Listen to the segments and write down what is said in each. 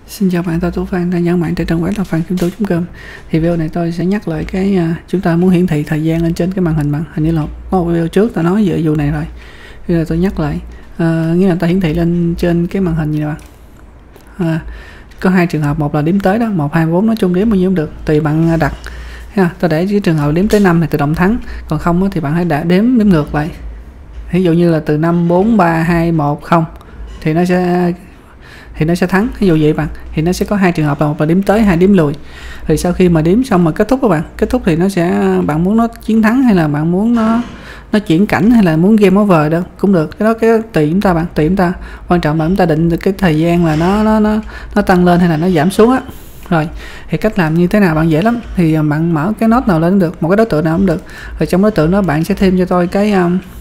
Xin chào bạn, tôi Tú Phan đang dẫn bạn trên trang web là phankintoc.com. Thì video này tôi sẽ nhắc lại cái chúng ta muốn hiển thị thời gian lên trên cái màn hình bạn. Hình như là có một video trước tôi nói về vụ này rồi. Bây giờ tôi nhắc lại, nghĩa là ta hiển thị lên trên cái màn hình như này bạn. Có hai trường hợp, một là đếm tới đó, 1, 2, 4 nói chung đếm bao nhiêu cũng được, tùy bạn đặt. Tôi để cái trường hợp đếm tới 5 thì tự động thắng, còn không thì bạn hãy đếm ngược lại. Ví dụ như là từ 5, 4, 3, 2, 1, 0 thì nó sẽ thắng. Ví dụ vậy bạn, thì nó sẽ có hai trường hợp, là một là đếm tới, hai đếm lùi. Thì sau khi mà đếm xong mà kết thúc các bạn, kết thúc thì nó sẽ, bạn muốn nó chiến thắng hay là bạn muốn nó chuyển cảnh hay là muốn game over đâu cũng được, cái đó cái tùy chúng ta bạn, tùy chúng ta. Quan trọng là chúng ta định được cái thời gian là nó tăng lên hay là nó giảm xuống á. Rồi thì cách làm như thế nào bạn, dễ lắm. Thì bạn mở cái nốt nào lên cũng được, một cái đối tượng nào cũng được. Rồi trong đối tượng đó bạn sẽ thêm cho tôi cái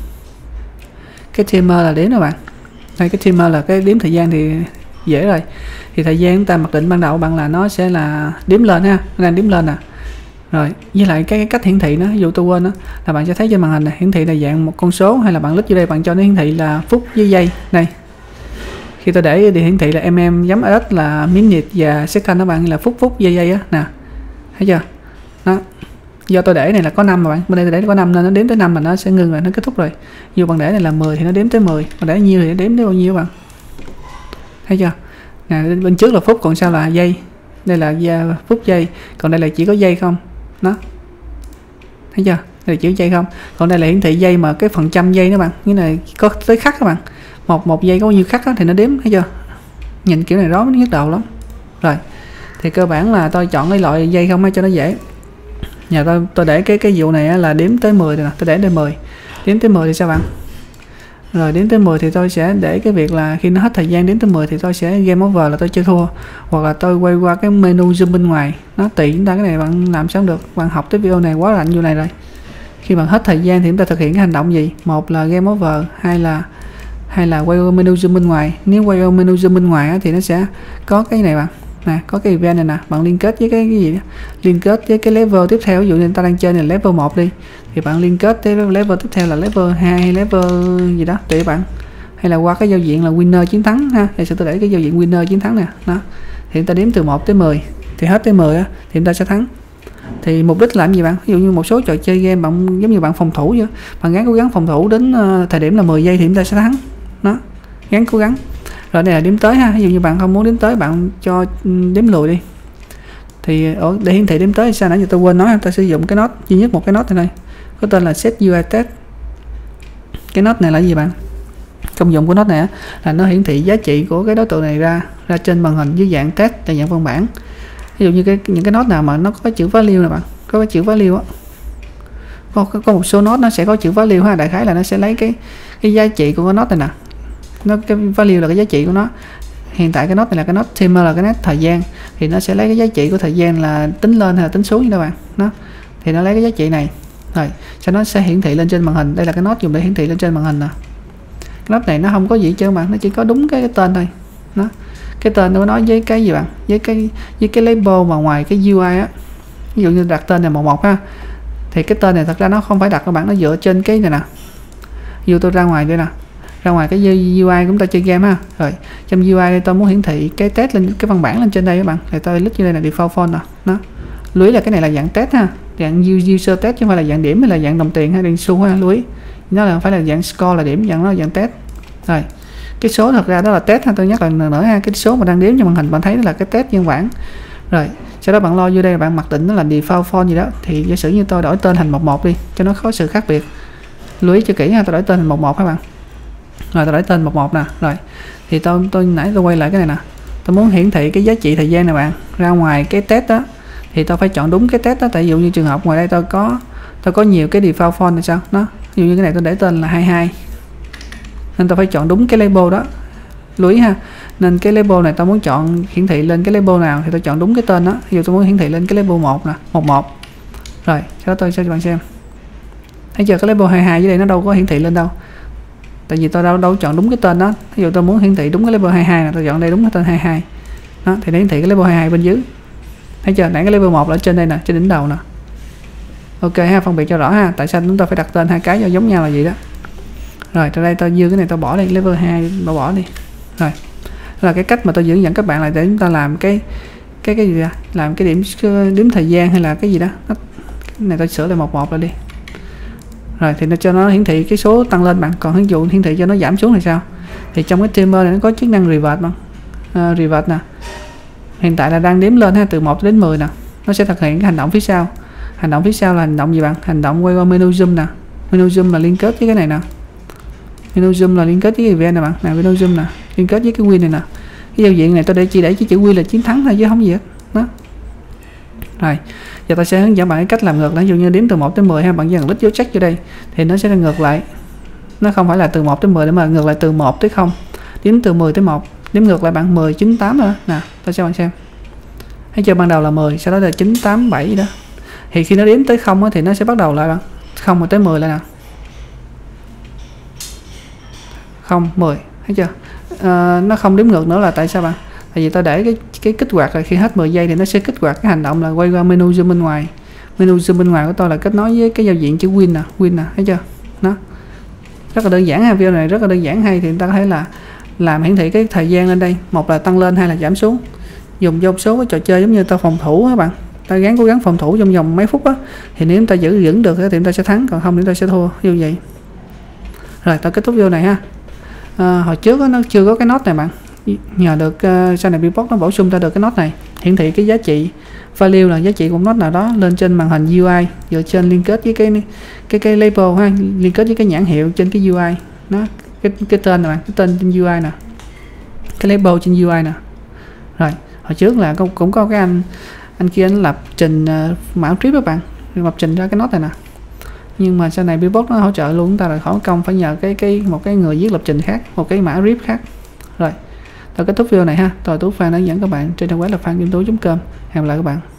timer là đếm đó bạn. Đây, cái timer là cái đếm thời gian thì dễ rồi. Thì thời gian chúng ta mặc định ban đầu bằng là nó sẽ là đếm lên ha, nó đang đếm lên nè. Rồi với lại cái cách hiển thị nó, ví dụ tôi quên đó, là bạn sẽ thấy trên màn hình này hiển thị là dạng một con số, hay là bạn click vô đây bạn cho nó hiển thị là phút với giây. Đây, khi tôi để thì hiển thị là mm.s là minute và second đó bạn, là phút giây á nè, thấy chưa đó. Do tôi để này là có 5 mà bạn, bên đây tôi để có 5 nên nó đếm tới 5 mà nó sẽ ngưng rồi, nó kết thúc rồi. Dù bạn để này là 10 thì nó đếm tới 10, mà để nhiêu thì nó đếm tới bao nhiêu bạn, thấy chưa nè. Bên trước là phút, còn sau là giây, đây là phút giây, còn đây là chỉ có giây không đó, thấy chưa, đây là chỉ có giây không, còn đây là hiển thị giây mà cái phần trăm giây đó bạn, như này có tới khắc các bạn, một giây có bao nhiêu khắc đó, thì nó đếm, thấy chưa. Nhìn kiểu này rối nhức đầu lắm. Rồi thì cơ bản là tôi chọn cái loại giây không cho nó dễ. Nhà tôi để cái vụ này là đếm tới 10 rồi nè, tôi để tới 10, đếm tới 10 thì sao bạn. Rồi đếm tới 10 thì tôi sẽ để cái việc là khi nó hết thời gian đếm tới 10 thì tôi sẽ game over, là tôi chơi thua, hoặc là tôi quay qua cái menu zoom bên ngoài, nó tùy chúng ta. Cái này bạn làm sao được, bạn học tới video này quá rành như này rồi. Khi bạn hết thời gian thì chúng ta thực hiện cái hành động gì, một là game over, hay là quay qua menu zoom bên ngoài. Nếu quay qua menu zoom bên ngoài á, thì nó sẽ có cái này bạn nè, có cái event này nè, bạn liên kết với cái gì đó, liên kết với cái level tiếp theo. Ví dụ như người ta đang chơi này là level 1 đi, thì bạn liên kết tới level tiếp theo là level 2 hay level gì đó tùy bạn, hay là qua cái giao diện là winner chiến thắng ha. Thì sẽ tôi để cái giao diện winner chiến thắng nè đó, thì người ta đếm từ 1 tới 10, thì hết tới 10 á thì người ta sẽ thắng. Thì mục đích làm gì bạn, ví dụ như một số trò chơi game bạn giống như bạn phòng thủ vậy, bạn cố gắng phòng thủ đến thời điểm là 10 giây thì chúng ta sẽ thắng đó, gắng cố gắng. Rồi đây là đếm tới ha, ví dụ như bạn không muốn đếm tới, bạn cho đếm lùi đi. Thì để hiển thị đếm tới sao nãy giờ tôi quên nói, ta sử dụng cái nốt duy nhất một cái nốt này có tên là set UI test. Cái nốt này là gì bạn, công dụng của nốt này là nó hiển thị giá trị của cái đối tượng này ra trên màn hình dưới dạng test, là dạng văn bản. Ví dụ như những cái nốt nào mà nó có cái chữ value nè bạn, có cái chữ value á, có một số nốt nó sẽ có chữ value ha, đại khái là nó sẽ lấy cái giá trị của cái nốt này nè, nó cái value là cái giá trị của nó. Hiện tại cái nốt này là cái nốt timer, là cái nốt thời gian, thì nó sẽ lấy cái giá trị của thời gian là tính lên hay là tính xuống như các bạn đó, thì nó lấy cái giá trị này rồi sau đó sẽ hiển thị lên trên màn hình. Đây là cái nốt dùng để hiển thị lên trên màn hình nè. Cái nốt này nó không có gì chứ bạn, nó chỉ có đúng cái tên thôi đó. Cái tên nó nói với cái gì bạn, với cái label mà ngoài cái UI á, ví dụ như đặt tên là 11 ha, thì cái tên này thật ra nó không phải đặt các bạn, nó dựa trên cái này nè. Ví dụ tôi ra ngoài đây nè, ra ngoài cái UI chúng ta chơi game ha. Rồi trong UI đây tôi muốn hiển thị cái test lên, cái văn bản lên trên đây các bạn, thì tôi click như đây là default font nè đó. Lưu ý là cái này là dạng test ha, dạng user test chứ không phải là dạng điểm hay là dạng đồng tiền hay đèn xu ha. Lưu ý nó là phải là dạng score là điểm, dạng nó là dạng test. Rồi cái số thật ra đó là test ha, tôi nhắc lần nữa ha, cái số mà đang đếm trên màn hình bạn thấy đó là cái test văn bản. Rồi sau đó bạn lo vô đây là bạn mặc định nó là default font gì đó, thì giả sử như tôi đổi tên thành 11 đi cho nó có sự khác biệt. Lưu ý cho kỹ ha, tôi đổi tên thành 11 các bạn. Rồi tôi đổi tên 11 nè. Rồi thì tôi nãy tôi quay lại cái này nè, tôi muốn hiển thị cái giá trị thời gian này bạn ra ngoài cái test đó, thì tôi phải chọn đúng cái test đó. Tại ví dụ như trường hợp ngoài đây tôi có nhiều cái default font này sao đó, ví dụ như cái này tôi để tên là 22 nên tôi phải chọn đúng cái label đó. Lưu ý ha, nên cái label này tôi muốn chọn hiển thị lên cái label nào thì tôi chọn đúng cái tên đó. Ví dụ tôi muốn hiển thị lên cái label 1 nè, 11. Rồi sau đó tôi sẽ cho bạn xem, thấy chưa, cái label 22 dưới đây nó đâu có hiển thị lên đâu, tại vì tôi đâu chọn đúng cái tên đó. Ví dụ tôi muốn hiển thị đúng cái label 22 là tôi chọn đây đúng cái tên 22 đó, thì nó hiển thị cái label 22 bên dưới, thấy chưa. Nãy cái label 1 là ở trên đây nè, trên đỉnh đầu nè. Ok ha, phân biệt cho rõ ha, tại sao chúng ta phải đặt tên hai cái cho giống nhau là gì đó. Rồi từ đây tôi dư cái này tôi bỏ đi, level 2 bỏ đi. Rồi là cái cách mà tôi hướng dẫn các bạn là để chúng ta làm cái gì ra, làm cái điểm thời gian hay là cái gì đó. Cái này tôi sửa lại một lại đi. Rồi thì nó cho nó hiển thị cái số tăng lên bạn, còn ví dụ hiển thị cho nó giảm xuống thì sao? Thì trong cái timer này nó có chức năng revert bạn. Revert nè. Hiện tại là đang đếm lên ha, từ 1 đến 10 nè. Nó sẽ thực hiện cái hành động phía sau. Hành động phía sau là hành động gì bạn? Hành động quay qua menu zoom nè. Menu zoom là liên kết với cái này nè. Menu zoom là liên kết với cái event nè bạn. Nè menu zoom nè, liên kết với cái win này nè. Cái giao diện này tôi chỉ để cái chữ win là chiến thắng thôi chứ không gì hết. Đó. Rồi, giờ tôi sẽ hướng dẫn bạn cái cách làm ngược. Ví dụ như đếm từ 1 đến 10 ha, bạn chỉ cần lít dấu check vô đây thì nó sẽ ngược lại. Nó không phải là từ 1 đến 10 nữa mà ngược lại từ 1 tới 0. Đếm từ 10 tới 1, đếm ngược lại bạn 10 9 8 nữa. Nè, tôi cho bạn xem. Thấy chưa, ban đầu là 10, sau đó là 9 8 7 đó. Thì khi nó đếm tới 0 á, thì nó sẽ bắt đầu lại bạn. 0 tới 10 lại nè. 0 10, thấy chưa? Nó không đếm ngược nữa là tại sao bạn? Tại vì ta để cái kích hoạt là khi hết 10 giây thì nó sẽ kích hoạt cái hành động là quay qua menu zoom bên ngoài. Menu zoom bên ngoài của tôi là kết nối với cái giao diện chữ win nè, thấy chưa? Nó rất là đơn giản ha, video này rất là đơn giản hay, thì ta có thể là làm hiển thị cái thời gian lên đây, một là tăng lên, hai là giảm xuống. Dùng cho một số cái trò chơi giống như ta phòng thủ các bạn, ta cố gắng phòng thủ trong vòng mấy phút á, thì nếu ta giữ vững được thì ta sẽ thắng, còn không thì ta sẽ thua, như vậy. Rồi ta kết thúc video này ha. Hồi trước đó, nó chưa có cái nốt này bạn, nhờ được sau này Beatbox nó bổ sung ra được cái nốt này, hiển thị cái giá trị value là giá trị của nốt nào đó lên trên màn hình UI, dựa trên liên kết với cái label ha, liên kết với cái nhãn hiệu trên cái UI nó, cái tên này bạn, cái tên trên UI nè, cái label trên UI nè. Rồi hồi trước là cũng có cái anh kia anh lập trình mã trip các bạn, lập trình ra cái nốt này nè, nhưng mà sau này Beatbox nó hỗ trợ luôn, chúng ta là khỏi công phải nhờ một cái người viết lập trình khác, một cái mã rip khác. Rồi tôi kết thúc video này ha. Tôi Tú Phan đã dẫn các bạn trên trang web là phankiemtú.com. Hẹn gặp lại các bạn.